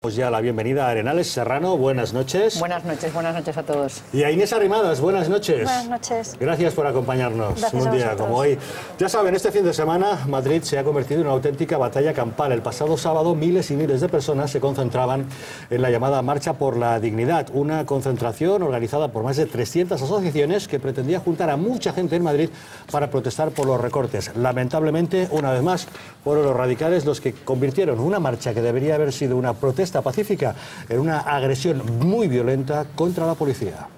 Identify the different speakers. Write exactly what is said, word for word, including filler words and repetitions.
Speaker 1: Pues ya la bienvenida a Arenales Serrano, buenas noches.
Speaker 2: Buenas noches, buenas noches a todos.
Speaker 1: Y a Inés Arrimadas, buenas noches.
Speaker 3: Buenas noches.
Speaker 1: Gracias por acompañarnos.
Speaker 3: Gracias
Speaker 1: un
Speaker 3: a
Speaker 1: día
Speaker 3: vosotros.
Speaker 1: como hoy. Ya saben, este fin de semana Madrid se ha convertido en una auténtica batalla campal. El pasado sábado miles y miles de personas se concentraban en la llamada Marcha por la Dignidad, una concentración organizada por más de trescientas asociaciones que pretendía juntar a mucha gente en Madrid para protestar por los recortes. Lamentablemente, una vez más, fueron los radicales los que convirtieron una marcha que debería haber sido una protesta pacífica en una agresión muy violenta contra la policía.